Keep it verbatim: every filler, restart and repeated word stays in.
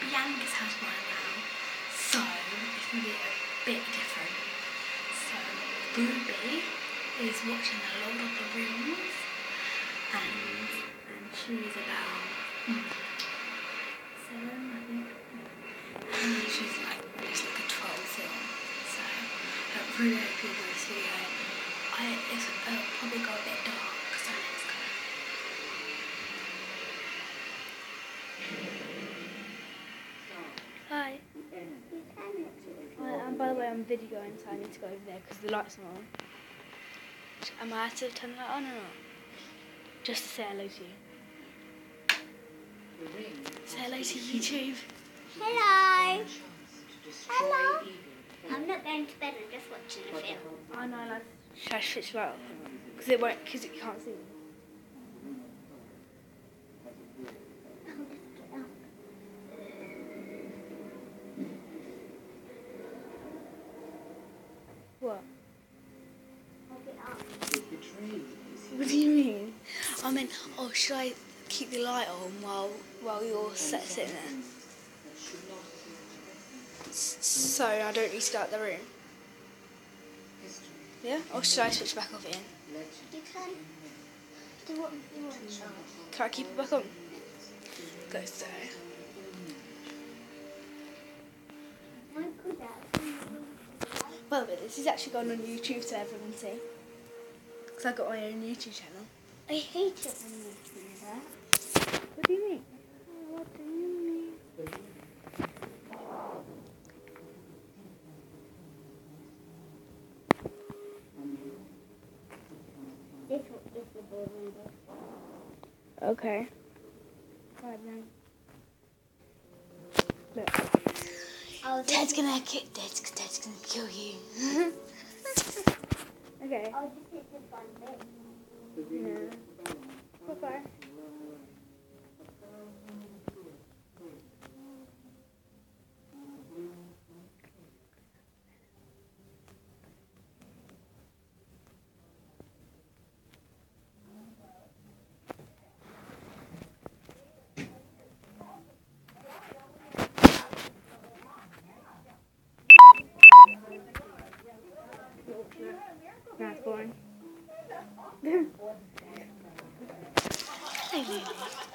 youngest house right now, so it's going to be a bit different. So Ruby is watching a lot of the Rings, and, and she's about mm, seven, I think. And she's like, it's like a twelve film. So I really hope you enjoy this video. I, it's uh, probably got a bit dark, so let's go. Hi. And by the way, I'm videoing, so I need to go over there because the lights are on. Am I allowed to turn the light on or not? Just to say hello to you. Say hello to YouTube. Hello. Hello. I'm not going to bed. I'm just watching a film. I know, like, should I switch the light off? Because it won't, because you can't see. What? What do you mean? I mean, oh, should I keep the light on while while you're sat sitting there? So I don't need to go out the room? Yeah? Or should I switch back off again? You can do what you want. Can I keep it back on? Go so. By the way, this is actually gone on YouTube so everyone can see. Because I've got my own YouTube channel. I hate it when you do that. What do you mean? What do you mean? This is the board window. Okay. Right then. Look. Oh, Ted's gonna kill. Ted's, Ted's gonna kill you. Okay. I'll just hit the fun bit. Yeah. Bye bye. That's boring. Hey,